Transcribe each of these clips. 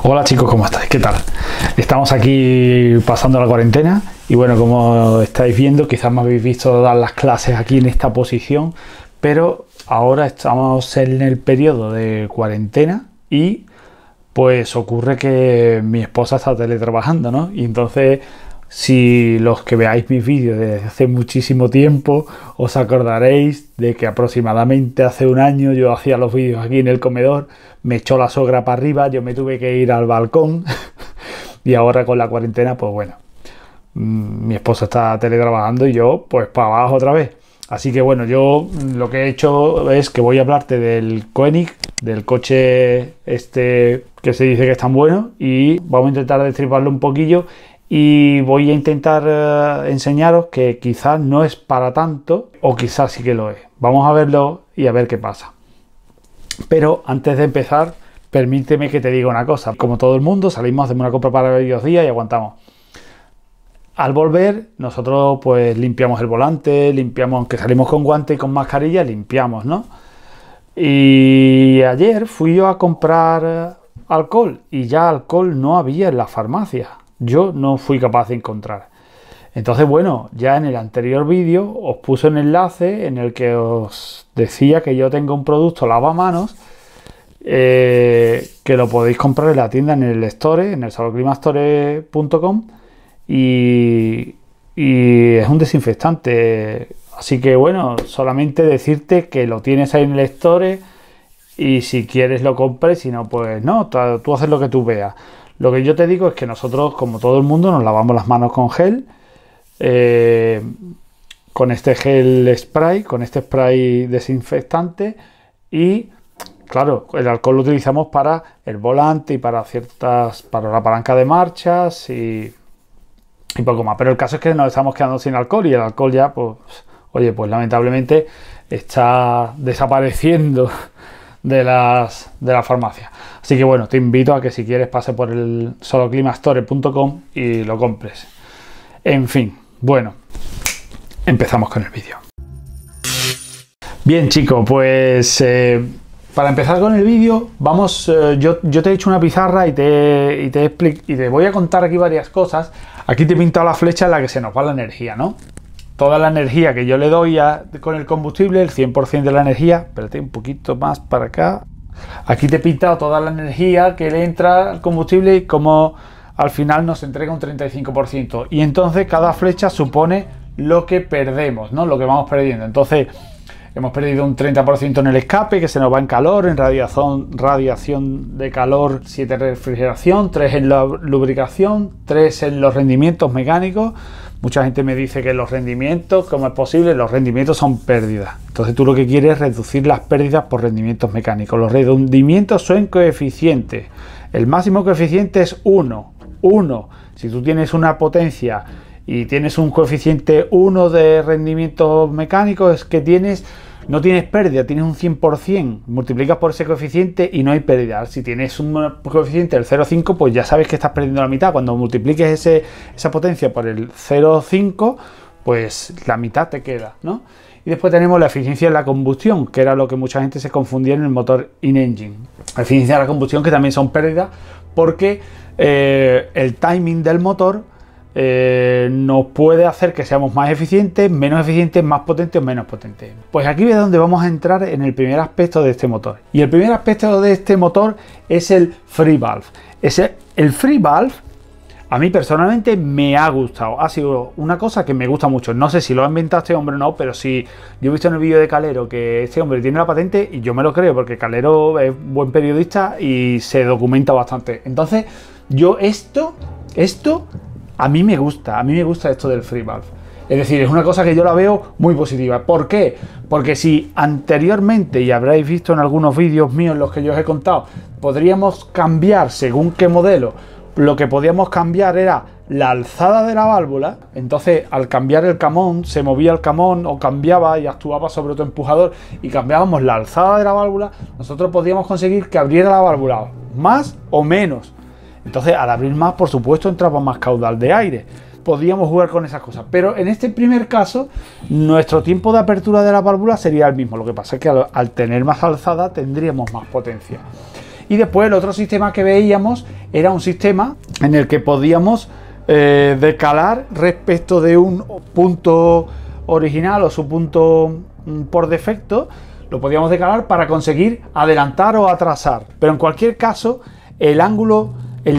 Hola chicos, ¿cómo estáis? ¿Qué tal? Estamos aquí pasando la cuarentena y bueno, como estáis viendo, quizás me habéis visto dar las clases aquí en esta posición, pero ahora estamos en el periodo de cuarentena y pues ocurre que mi esposa está teletrabajando, ¿no? Y entonces, si los que veáis mis vídeos desde hace muchísimo tiempo, os acordaréis de que aproximadamente hace un año yo hacía los vídeos aquí en el comedor, me echó la suegra para arriba, yo me tuve que ir al balcón y ahora con la cuarentena, pues bueno, mi esposa está teletrabajando y yo pues para abajo otra vez. Así que bueno, yo lo que he hecho es que voy a hablarte del Koenig, del coche este que se dice que es tan bueno, y vamos a intentar destriparlo un poquillo y voy a intentar enseñaros que quizás no es para tanto o quizás sí que lo es. Vamos a verlo y a ver qué pasa. Pero antes de empezar, permíteme que te diga una cosa. Como todo el mundo, salimos, hacemos una compra para varios días y aguantamos. Al volver, nosotros pues limpiamos el volante, limpiamos, aunque salimos con guante y con mascarilla, limpiamos, ¿no? Y ayer fui yo a comprar alcohol y ya alcohol no había en la farmacia. Yo no fui capaz de encontrar. Entonces, bueno, ya en el anterior vídeo os puse un enlace en el que os decía que yo tengo un producto lavamanos que lo podéis comprar en la tienda, en el store, en el saloclimastore.com, y es un desinfectante. Así que bueno, solamente decirte que lo tienes ahí en el store y si quieres lo compres, si no, pues no, tú haces lo que tú veas. Lo que yo te digo es que nosotros, como todo el mundo, nos lavamos las manos con gel, con este gel spray, con este spray desinfectante, y claro, el alcohol lo utilizamos para el volante y para la palanca de marchas y poco más. Pero el caso es que nos estamos quedando sin alcohol y el alcohol ya, pues, oye, pues lamentablemente está desapareciendo de la farmacia. Así que bueno, te invito a que si quieres pase por el saloclimastore.com y lo compres. En fin, bueno, empezamos con el vídeo. Bien chicos, pues para empezar con el vídeo, vamos, yo te he hecho una pizarra y te voy a contar aquí varias cosas. Aquí te he pintado la flecha en la que se nos va la energía, ¿no? Toda la energía que yo le doy con el combustible, el 100% de la energía, espérate un poquito más para acá. Aquí te he pintado toda la energía que le entra al combustible y cómo al final nos entrega un 35%. Y entonces cada flecha supone lo que perdemos, ¿no? Lo que vamos perdiendo. Entonces hemos perdido un 30% en el escape, que se nos va en calor, en radiación de calor, 7 en refrigeración, 3 en la lubricación, 3 en los rendimientos mecánicos. Mucha gente me dice que los rendimientos, ¿cómo es posible? Los rendimientos son pérdidas. Entonces tú lo que quieres es reducir las pérdidas por rendimientos mecánicos. Los rendimientos son coeficientes. El máximo coeficiente es 1. Si tú tienes una potencia y tienes un coeficiente 1 de rendimientos mecánicos, es que no tienes pérdida, tienes un 100%, multiplicas por ese coeficiente y no hay pérdida. Si tienes un coeficiente del 0,5, pues ya sabes que estás perdiendo la mitad. Cuando multipliques esa potencia por el 0,5, pues la mitad te queda, ¿no? Y después tenemos la eficiencia de la combustión, que era lo que mucha gente se confundía en el motor in-engine. La eficiencia de la combustión, que también son pérdidas, porque el timing del motor nos puede hacer que seamos más eficientes, menos eficientes, más potentes o menos potentes. Pues aquí es donde vamos a entrar en el primer aspecto de este motor. Y el primer aspecto de este motor es el free valve. El free valve a mí personalmente me ha gustado. Ha sido una cosa que me gusta mucho. No sé si lo ha inventado este hombre o no, pero sí, yo he visto en el vídeo de Calero que este hombre tiene la patente y yo me lo creo porque Calero es buen periodista y se documenta bastante. Entonces, esto a mí me gusta esto del free valve. Es decir, es una cosa que yo la veo muy positiva. ¿Por qué? Porque si anteriormente, y habréis visto en algunos vídeos míos en los que yo os he contado, podríamos cambiar según qué modelo, lo que podíamos cambiar era la alzada de la válvula. Entonces, al cambiar el camón, se movía el camón o cambiaba y actuaba sobre otro empujador y cambiábamos la alzada de la válvula, nosotros podíamos conseguir que abriera la válvula más o menos. Entonces, al abrir más, por supuesto, entraba más caudal de aire. Podíamos jugar con esas cosas. Pero en este primer caso, nuestro tiempo de apertura de la válvula sería el mismo. Lo que pasa es que al tener más alzada, tendríamos más potencia. Y después el otro sistema que veíamos era un sistema en el que podíamos decalar respecto de un punto original o su punto por defecto, lo podíamos decalar para conseguir adelantar o atrasar. Pero en cualquier caso, el ángulo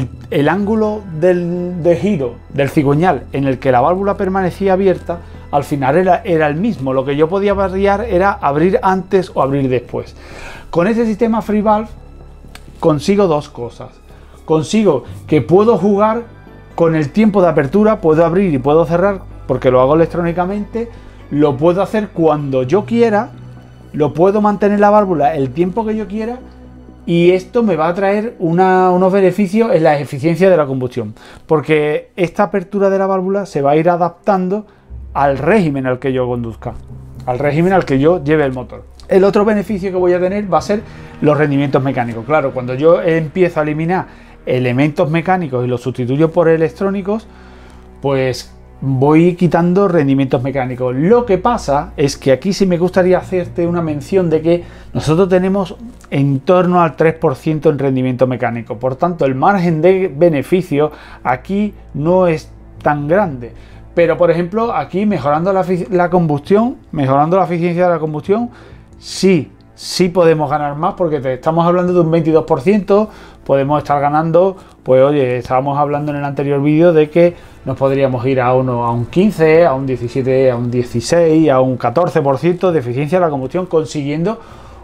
de giro del cigüeñal en el que la válvula permanecía abierta, al final era el mismo. Lo que yo podía variar era abrir antes o abrir después. Con este sistema FreeValve consigo dos cosas. Consigo que puedo jugar con el tiempo de apertura, puedo abrir y puedo cerrar porque lo hago electrónicamente, lo puedo hacer cuando yo quiera, lo puedo mantener la válvula el tiempo que yo quiera, y esto me va a traer unos beneficios en la eficiencia de la combustión, porque esta apertura de la válvula se va a ir adaptando al régimen al que yo conduzca, al régimen al que yo lleve el motor. El otro beneficio que voy a tener va a ser los rendimientos mecánicos. Claro, cuando yo empiezo a eliminar elementos mecánicos y los sustituyo por electrónicos, pues voy quitando rendimientos mecánicos. Lo que pasa es que aquí sí me gustaría hacerte una mención de que nosotros tenemos en torno al 3% en rendimiento mecánico. Por tanto, el margen de beneficio aquí no es tan grande. Pero, por ejemplo, aquí mejorando la combustión, mejorando la eficiencia de la combustión, sí podemos ganar más, porque estamos hablando de un 22%, podemos estar ganando, pues oye, estábamos hablando en el anterior vídeo de que nos podríamos ir a un 15, a un 17, a un 16, a un 14% de eficiencia de la combustión, consiguiendo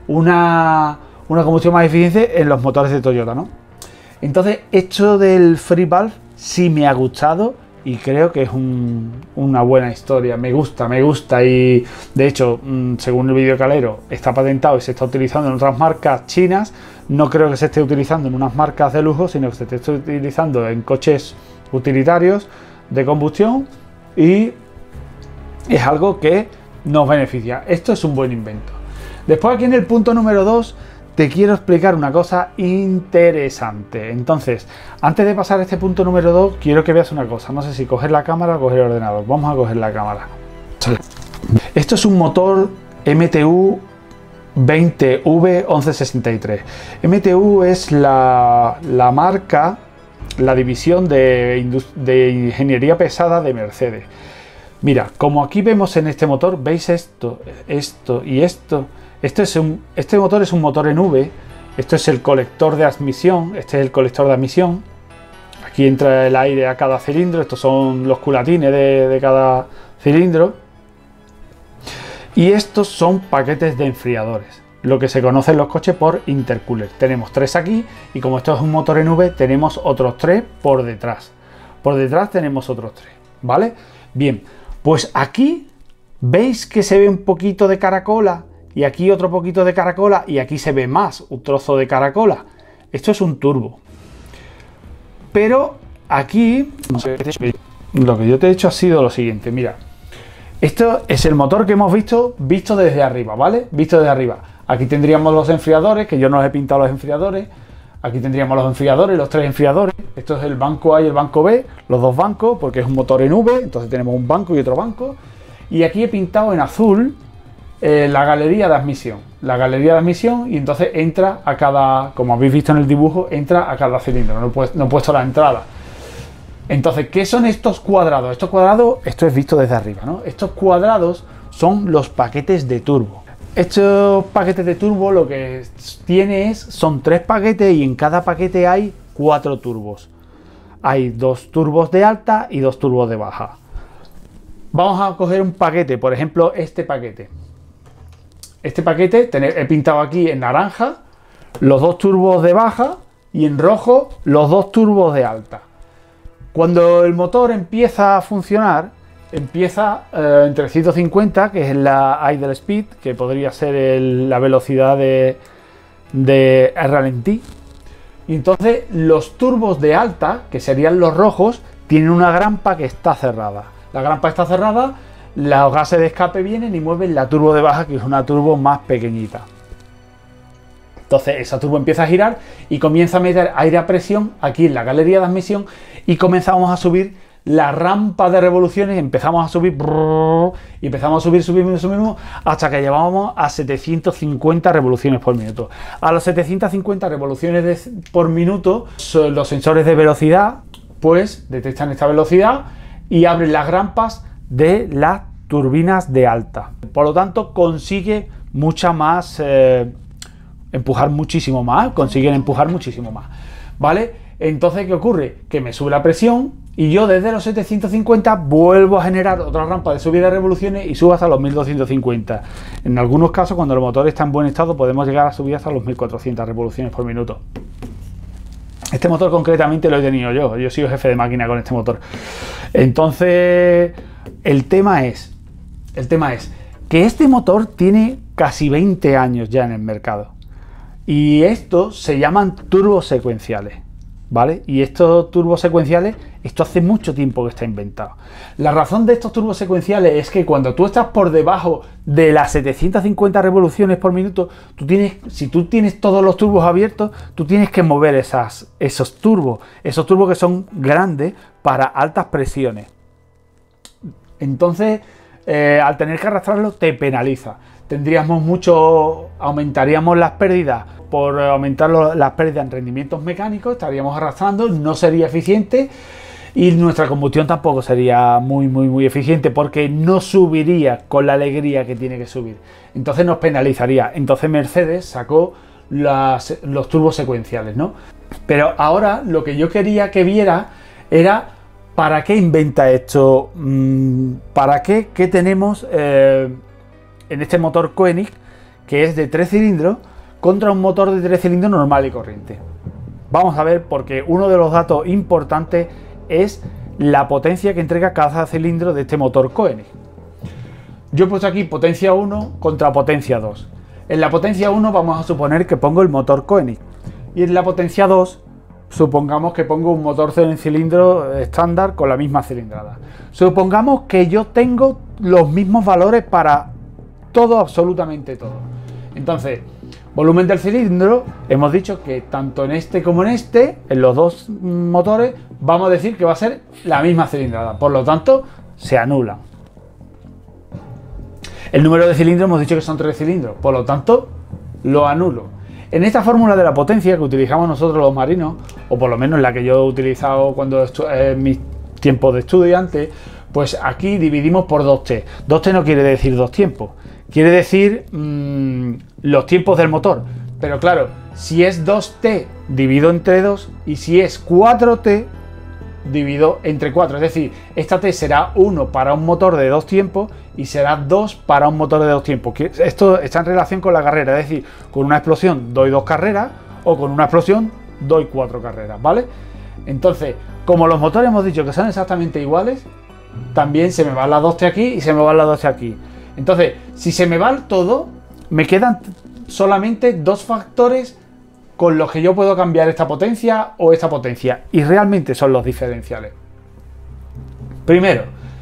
una combustión más eficiente en los motores de Toyota, ¿no? Entonces, esto del FreeValve sí me ha gustado y creo que es una buena historia. Me gusta, y de hecho, según el vídeo calero, está patentado y se está utilizando en otras marcas chinas. No creo que se esté utilizando en unas marcas de lujo, sino que se esté utilizando en coches utilitarios de combustión, y es algo que nos beneficia. Esto es un buen invento. Después, aquí en el punto número 2, te quiero explicar una cosa interesante. Entonces, antes de pasar a este punto número 2, quiero que veas una cosa. No sé si coger la cámara o coger el ordenador. Vamos a coger la cámara. Esto es un motor MTU 20V1163. MTU es la marca, la división de ingeniería pesada de Mercedes. Mira, como aquí vemos en este motor, ¿veis esto y esto? Este motor es un motor en V. Esto es el colector de admisión. Este es el colector de admisión. Aquí entra el aire a cada cilindro. Estos son los culatines de cada cilindro. Y estos son paquetes de enfriadores, lo que se conoce en los coches por intercooler. Tenemos 3 aquí, y como esto es un motor en V, tenemos otros 3 por detrás. Por detrás tenemos otros 3, ¿vale? Bien, pues aquí veis que se ve un poquito de caracola, y aquí otro poquito de caracola, y aquí se ve más, un trozo de caracola. Esto es un turbo. Pero aquí lo que yo te he hecho ha sido lo siguiente, mira. Esto es el motor que hemos visto desde arriba, ¿vale? Visto desde arriba. Aquí tendríamos los enfriadores, que yo no les he pintado los enfriadores. Aquí tendríamos los enfriadores, los 3 enfriadores. Esto es el banco A y el banco B, los 2 bancos, porque es un motor en V, entonces tenemos un banco y otro banco. Y aquí he pintado en azul la galería de admisión. La galería de admisión, y entonces entra a cada, como habéis visto en el dibujo, entra a cada cilindro. No he puesto la entrada. Entonces, ¿qué son estos cuadrados? Estos cuadrados, esto es visto desde arriba, ¿no? Estos cuadrados son los paquetes de turbo. Estos paquetes de turbo lo que son 3 paquetes, y en cada paquete hay 4 turbos. Hay 2 turbos de alta y 2 turbos de baja. Vamos a coger un paquete, por ejemplo, este paquete. Este paquete he pintado aquí en naranja los 2 turbos de baja y en rojo los 2 turbos de alta. Cuando el motor empieza a funcionar, empieza en 350, que es la idle speed, que podría ser la velocidad de ralentí. Y entonces los turbos de alta, que serían los rojos, tienen una grampa que está cerrada. La grampa está cerrada, los gases de escape vienen y mueven la turbo de baja, que es una turbo más pequeñita. Entonces esa turbo empieza a girar y comienza a meter aire a presión aquí en la galería de admisión, y comenzamos a subir la rampa de revoluciones empezamos a subir y empezamos a subir hasta que llegábamos a 750 revoluciones por minuto. A las 750 revoluciones por minuto, los sensores de velocidad pues detectan esta velocidad y abren las rampas de las turbinas de alta. Por lo tanto, consigue mucha más, empujar muchísimo más, consiguen empujar muchísimo más, ¿vale? Entonces, ¿qué ocurre? Que me sube la presión y yo desde los 750 vuelvo a generar otra rampa de subida de revoluciones y subo hasta los 1250. En algunos casos, cuando el motor está en buen estado, podemos llegar a subir hasta los 1400 revoluciones por minuto. Este motor concretamente lo he tenido yo he sido jefe de máquina con este motor. Entonces, el tema es que este motor tiene casi 20 años ya en el mercado. Y estos se llaman turbos secuenciales, ¿vale? Y estos turbos secuenciales, esto hace mucho tiempo que está inventado. La razón de estos turbos secuenciales es que cuando tú estás por debajo de las 750 revoluciones por minuto, si tú tienes todos los turbos abiertos, tú tienes que mover esos turbos que son grandes para altas presiones. Entonces, al tener que arrastrarlo, te penaliza. Aumentaríamos las pérdidas por aumentar las pérdidas en rendimientos mecánicos, estaríamos arrastrando, no sería eficiente y nuestra combustión tampoco sería muy eficiente porque no subiría con la alegría que tiene que subir. Entonces nos penalizaría. Entonces Mercedes sacó los turbos secuenciales, ¿no? Pero ahora lo que yo quería que viera era ¿para qué inventa esto? ¿Para qué? ¿Qué tenemos en este motor Koenig, que es de 3 cilindros, contra un motor de 3 cilindros normal y corriente? Vamos a ver, porque uno de los datos importantes es la potencia que entrega cada cilindro de este motor Koenig. Yo he puesto aquí potencia 1 contra potencia 2. En la potencia 1 vamos a suponer que pongo el motor Koenig. Y en la potencia 2 supongamos que pongo un motor de cilindro estándar con la misma cilindrada. Supongamos que yo tengo los mismos valores para todo, absolutamente todo. Entonces, volumen del cilindro, hemos dicho que tanto en este como en este, en los dos motores, vamos a decir que va a ser la misma cilindrada. Por lo tanto, se anulan. El número de cilindros hemos dicho que son 3 cilindros. Por lo tanto, lo anulo. En esta fórmula de la potencia que utilizamos nosotros los marinos, o por lo menos la que yo he utilizado cuando en mis tiempos de estudiante, pues aquí dividimos por 2T. 2T no quiere decir dos tiempos, quiere decir los tiempos del motor. Pero claro, si es 2T divido entre 2 y si es 4T divido entre 4. Es decir, esta T será 1 para un motor de 2 tiempos y será 2 para un motor de 2 tiempos. Esto está en relación con la carrera, es decir, con una explosión doy 2 carreras o con una explosión doy 4 carreras, ¿vale? Entonces, como los motores hemos dicho que son exactamente iguales, también se me va la 2T aquí y se me va la 2T aquí. Entonces, si se me va todo, me quedan solamente dos factores con los que yo puedo cambiar esta potencia o esta potencia, y realmente son los diferenciales. Primero,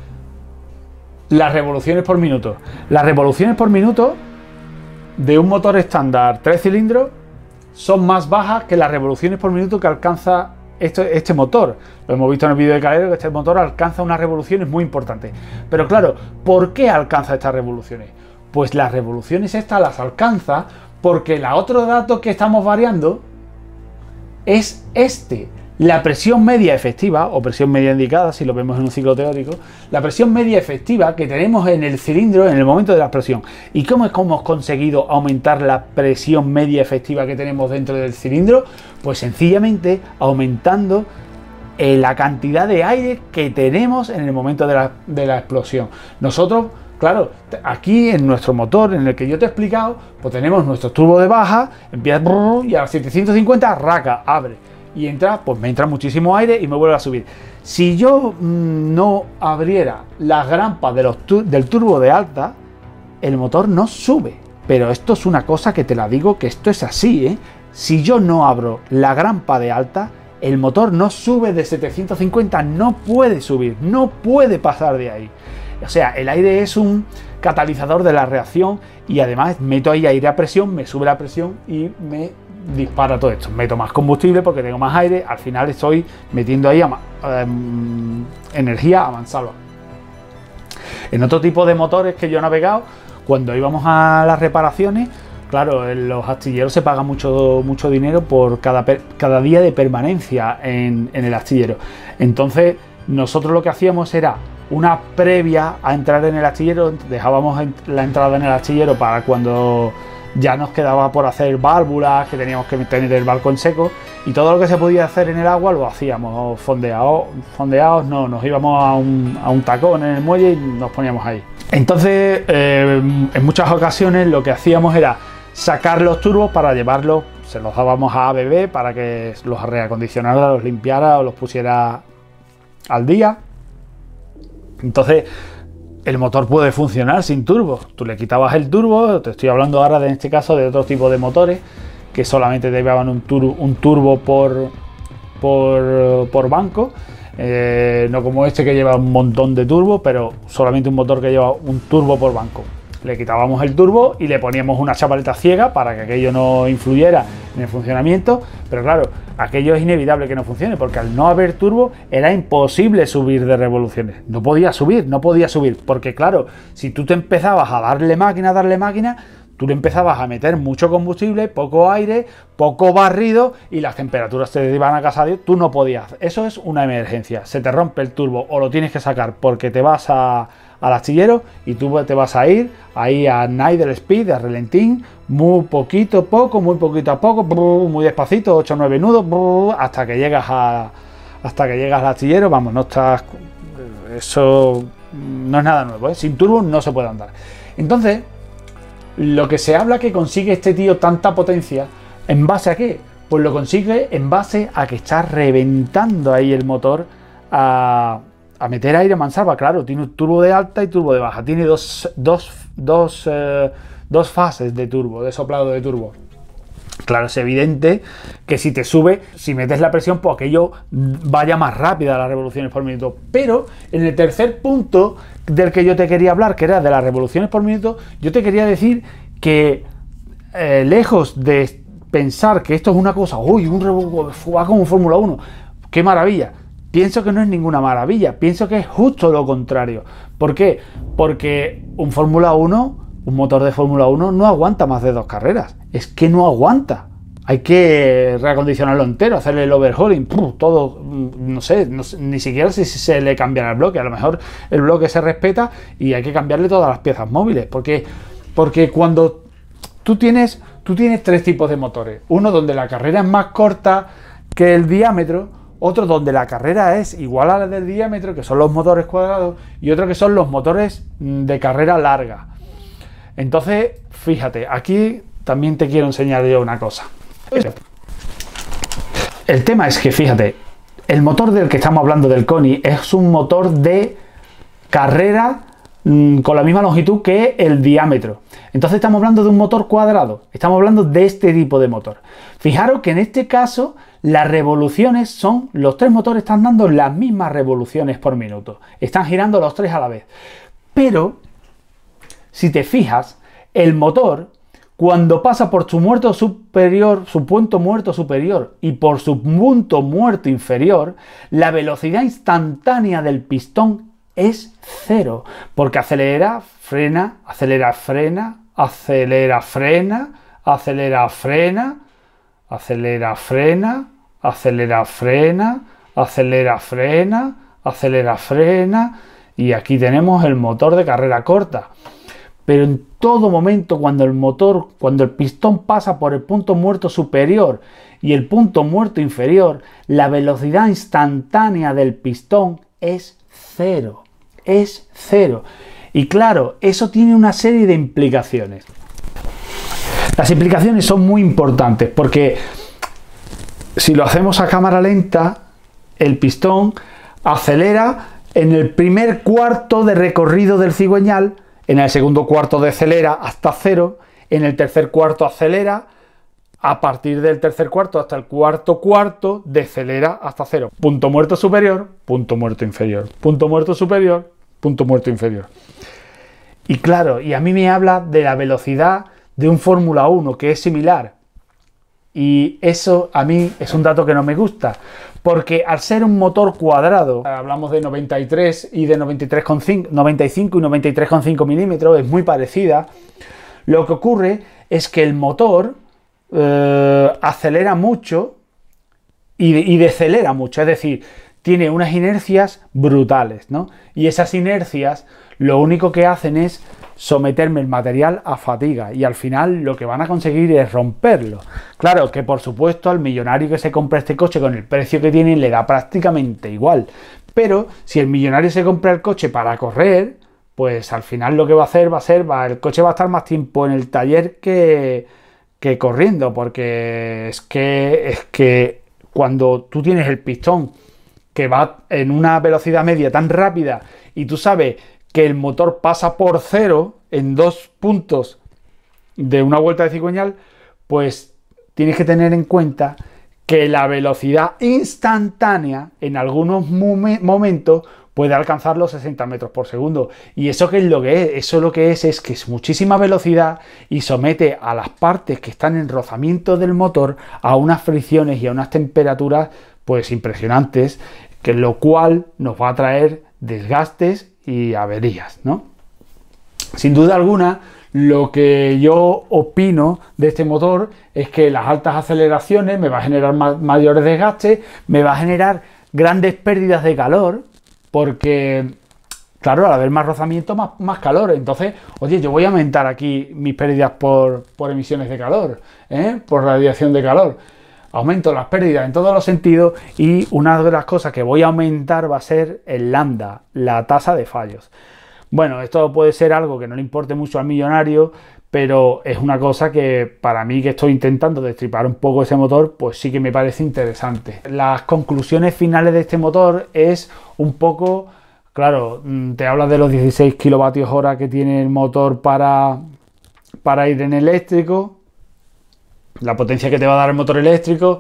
las revoluciones por minuto. Las revoluciones por minuto de un motor estándar 3 cilindros son más bajas que las revoluciones por minuto que alcanza este motor. Lo hemos visto en el vídeo de Calero, que este motor alcanza unas revoluciones muy importantes. Pero claro, ¿por qué alcanza estas revoluciones? Pues las revoluciones estas las alcanza porque el otro dato que estamos variando es la presión media efectiva, o presión media indicada, si lo vemos en un ciclo teórico, la presión media efectiva que tenemos en el cilindro en el momento de la explosión. ¿Y cómo hemos conseguido aumentar la presión media efectiva que tenemos dentro del cilindro? Pues sencillamente aumentando la cantidad de aire que tenemos en el momento de la explosión. Nosotros, claro, aquí en nuestro motor, en el que yo te he explicado, pues tenemos nuestro turbo de baja, empieza y a las 750, raca, abre. Y entra, pues me entra muchísimo aire y me vuelve a subir. Si yo no abriera las grampas del turbo de alta, el motor no sube. Pero esto es una cosa que te la digo, que esto es así, ¿eh? Si yo no abro la grampa de alta, el motor no sube de 750, no puede subir, no puede pasar de ahí. O sea, el aire es un catalizador de la reacción y además meto ahí aire a presión, me sube la presión y me dispara todo esto. Meto más combustible porque tengo más aire, al final estoy metiendo ahí energía a mansalva. En otro tipo de motores que yo he navegado, cuando íbamos a las reparaciones, claro, en los astilleros se paga mucho dinero por cada día de permanencia en el astillero. Entonces, nosotros lo que hacíamos era una previa a entrar en el astillero, dejábamos la entrada en el astillero para cuando ya nos quedaba por hacer válvulas, que teníamos que tener el barco en seco, y todo lo que se podía hacer en el agua lo hacíamos fondeados, no, nos íbamos a un tacón en el muelle y nos poníamos ahí. Entonces, en muchas ocasiones lo que hacíamos era sacar los turbos para llevarlos, se los dábamos a ABB para que los reacondicionara, los limpiara o los pusiera al día. Entonces el motor puede funcionar sin turbo. Tú le quitabas el turbo, te estoy hablando ahora en este caso de otro tipo de motores que solamente llevaban un turbo por banco, no como este que lleva un montón de turbo, pero solamente un motor que lleva un turbo por banco. Le quitábamos el turbo y le poníamos una chapaleta ciega para que aquello no influyera en el funcionamiento, pero claro, aquello es inevitable que no funcione, porque al no haber turbo era imposible subir de revoluciones. No podía subir, porque claro, si tú te empezabas a darle máquina, tú le empezabas a meter mucho combustible, poco aire, poco barrido y las temperaturas te iban a casa de Dios, tú no podías. Eso es una emergencia, se te rompe el turbo o lo tienes que sacar porque te vas al astillero y tú te vas a ir ahí a idle speed, a relentín, muy poquito a poco, muy despacito, 8 o 9 nudos, hasta que llegas al astillero. Vamos, no estás, eso no es nada nuevo, ¿eh? Sin turbo no se puede andar. Entonces, lo que se habla que consigue este tío tanta potencia, ¿en base a qué? Pues lo consigue en base a que está reventando ahí el motor a meter aire a mansalva. Claro, tiene un turbo de alta y turbo de baja. Tiene dos fases de turbo, de soplado de turbo. Claro, es evidente que si te sube, si metes la presión, pues aquello vaya más rápida a las revoluciones por minuto. Pero en el tercer punto del que yo te quería hablar, que era de las revoluciones por minuto, yo te quería decir que lejos de pensar que esto es una cosa, uy, va como Fórmula 1, qué maravilla. Pienso que no es ninguna maravilla, pienso que es justo lo contrario. ¿Por qué? Porque un motor de Fórmula 1 no aguanta más de 2 carreras. Es que no aguanta. Hay que reacondicionarlo entero, hacerle el overhauling, todo, no sé, ni siquiera si se le cambiará el bloque. A lo mejor el bloque se respeta y hay que cambiarle todas las piezas móviles. Porque cuando tú tienes 3 tipos de motores. Uno donde la carrera es más corta que el diámetro, otro donde la carrera es igual a la del diámetro, que son los motores cuadrados, y otro que son los motores de carrera larga. Entonces, fíjate, aquí también te quiero enseñar yo una cosa. El tema es que, fíjate, el motor del que estamos hablando, del Koni, es un motor de carrera con la misma longitud que el diámetro. Entonces estamos hablando de un motor cuadrado, estamos hablando de este tipo de motor. Fijaros que en este caso las revoluciones los 3 motores están dando las mismas revoluciones por minuto, están girando los 3 a la vez. Pero si te fijas, el motor, cuando pasa por su punto muerto superior y por su punto muerto inferior, la velocidad instantánea del pistón es 0, porque acelera, frena, acelera, frena, acelera, frena, acelera, frena, acelera, frena, acelera, frena, acelera, frena, acelera, frena, y aquí tenemos el motor de carrera corta. Pero en todo momento, cuando el pistón pasa por el punto muerto superior y el punto muerto inferior, la velocidad instantánea del pistón es 0. Es 0. Y claro, eso tiene una serie de implicaciones. Las implicaciones son muy importantes porque si lo hacemos a cámara lenta, el pistón acelera en el primer cuarto de recorrido del cigüeñal, en el segundo cuarto decelera hasta 0, en el tercer cuarto acelera, a partir del tercer cuarto hasta el cuarto cuarto decelera hasta 0. Punto muerto superior, punto muerto inferior, punto muerto superior, punto muerto inferior. Y claro, y a mí me habla de la velocidad de un Fórmula 1, que es similar. Y eso a mí es un dato que no me gusta, porque al ser un motor cuadrado, hablamos de 93 y de 93,5, 95 y 93,5 milímetros, es muy parecida, lo que ocurre es que el motor acelera mucho y decelera mucho, es decir, tiene unas inercias brutales, ¿no? Y esas inercias lo único que hacen es someterme el material a fatiga y al final lo que van a conseguir es romperlo. Claro que por supuesto al millonario que se compra este coche con el precio que tiene le da prácticamente igual, pero si el millonario se compra el coche para correr, pues al final lo que va a hacer el coche va a estar más tiempo en el taller que corriendo, porque es que cuando tú tienes el pistón que va en una velocidad media tan rápida y tú sabes que el motor pasa por cero en 2 puntos de una vuelta de cigüeñal, pues tienes que tener en cuenta que la velocidad instantánea en algunos momentos puede alcanzar los 60 metros por segundo. ¿Y eso qué es lo que es? Eso lo que es que es muchísima velocidad y somete a las partes que están en rozamiento del motor a unas fricciones y a unas temperaturas pues impresionantes, que lo cual nos va a traer desgastes y averías, ¿no? Sin duda alguna, lo que yo opino de este motor es que las altas aceleraciones me va a generar mayores desgastes, me va a generar grandes pérdidas de calor, porque, claro, al haber más rozamiento, más calor. Entonces, oye, yo voy a aumentar aquí mis pérdidas por emisiones de calor, por radiación de calor. Aumento las pérdidas en todos los sentidos y una de las cosas que voy a aumentar va a ser el lambda, la tasa de fallos. Bueno, esto puede ser algo que no le importe mucho al millonario, pero es una cosa que para mí, que estoy intentando destripar un poco ese motor, pues sí que me parece interesante. Las conclusiones finales de este motor es un poco, claro, te hablas de los 16 kilovatios hora que tiene el motor para ir en eléctrico, la potencia que te va a dar el motor eléctrico.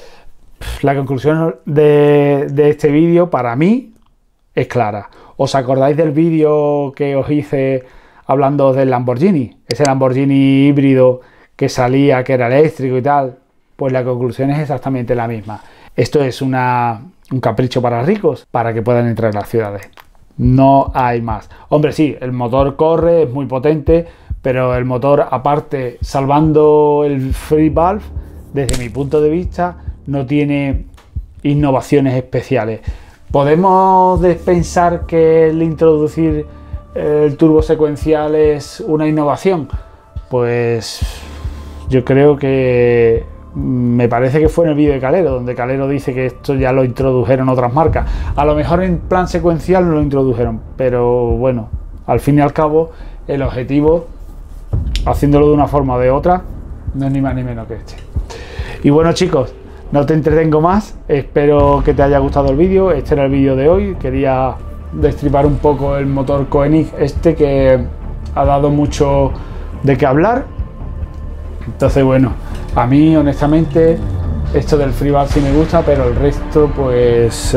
La conclusión de este vídeo para mí es clara. ¿Os acordáis del vídeo que os hice hablando del Lamborghini? Ese Lamborghini híbrido que salía, que era eléctrico y tal. Pues la conclusión es exactamente la misma. Esto es un capricho para ricos, para que puedan entrar en las ciudades. No hay más. Hombre, sí, el motor corre, es muy potente, pero el motor, aparte, salvando el free valve, desde mi punto de vista, no tiene innovaciones especiales. ¿Podemos pensar que el introducir el turbo secuencial es una innovación? Pues yo creo que me parece que fue en el vídeo de Calero, donde Calero dice que esto ya lo introdujeron otras marcas. A lo mejor en plan secuencial no lo introdujeron, pero bueno, al fin y al cabo, el objetivo, haciéndolo de una forma o de otra, no es ni más ni menos que este. Y bueno, chicos, no te entretengo más, espero que te haya gustado el vídeo. Este era el vídeo de hoy, quería destripar un poco el motor Koenig este, que ha dado mucho de qué hablar. Entonces, bueno, a mí honestamente esto del FreeValve sí me gusta, pero el resto pues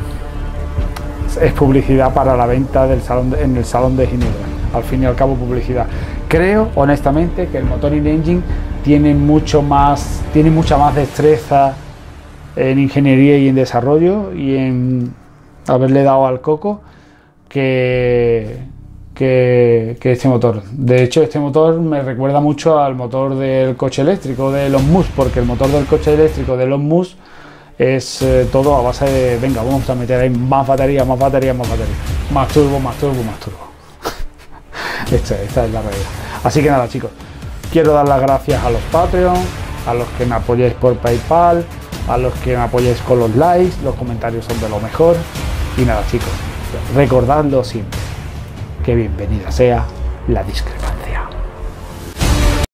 es publicidad para la venta en el salón de Ginebra. Al fin y al cabo, publicidad. Creo honestamente que el motor in-engine tiene mucha más destreza en ingeniería y en desarrollo y en haberle dado al coco que este motor. De hecho, este motor me recuerda mucho al motor del coche eléctrico de Elon Musk, porque el motor del coche eléctrico de Elon Musk es todo a base de, venga, vamos a meter ahí más batería, más batería, más batería, más turbo, más turbo, más turbo. Esta es la realidad. Así que nada, chicos, quiero dar las gracias a los Patreon, a los que me apoyáis por PayPal, a los que me apoyáis con los likes, los comentarios son de lo mejor. Y nada, chicos, recordadlo siempre, que bienvenida sea la discrepancia.